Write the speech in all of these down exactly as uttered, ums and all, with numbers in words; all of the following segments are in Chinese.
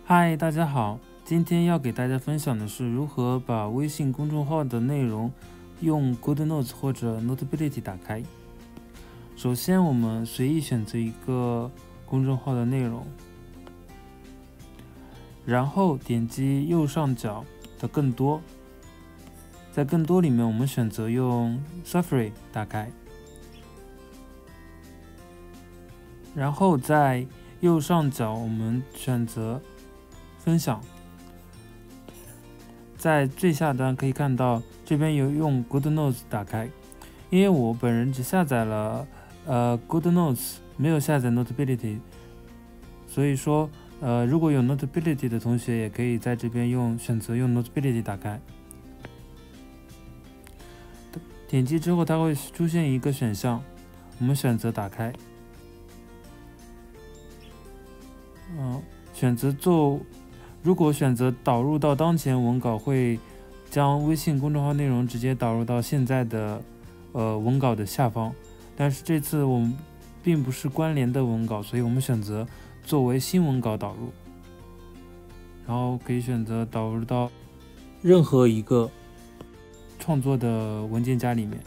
嗨，大家好，今天要给大家分享的是如何把微信公众号的内容用 GoodNotes 或者 Notability 打开。首先，我们随意选择一个公众号的内容，然后点击右上角的更多，在更多里面，我们选择用 Safari 打开，然后在右上角我们选择分享，在最下端可以看到这边有用 GoodNotes 打开，因为我本人只下载了呃 GoodNotes， 没有下载 Notability， 所以说呃如果有 Notability 的同学也可以在这边用选择用 Notability 打开。点击之后它会出现一个选项，我们选择打开，嗯，选择做。如果选择导入到当前文稿，会将微信公众号内容直接导入到现在的呃文稿的下方。但是这次我们并不是关联的文稿，所以我们选择作为新文稿导入，然后可以选择导入到任何一个创作的文件夹里面。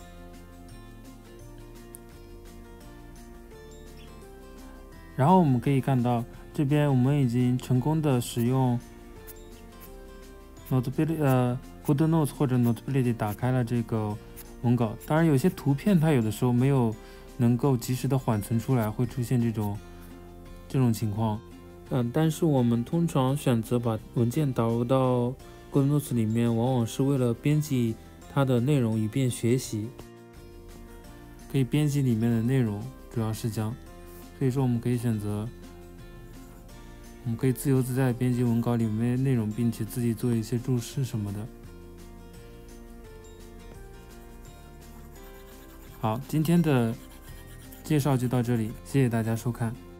然后我们可以看到，这边我们已经成功的使用 Notability 呃 GoodNotes 或者 Notability 打开了这个文稿。当然，有些图片它有的时候没有能够及时的缓存出来，会出现这种这种情况。嗯、呃，但是我们通常选择把文件导入到 GoodNotes 里面，往往是为了编辑它的内容，以便学习。可以编辑里面的内容，主要是将。所以说，我们可以选择，我们可以自由自在编辑文稿里面的内容，并且自己做一些注释什么的。好，今天的介绍就到这里，谢谢大家收看。